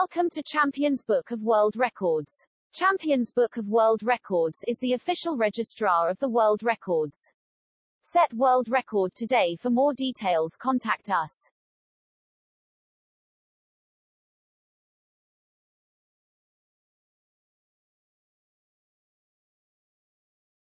Welcome to Champions Book of World Records. Champions Book of World Records is the official registrar of the world records. Set world record today. For more details, contact us.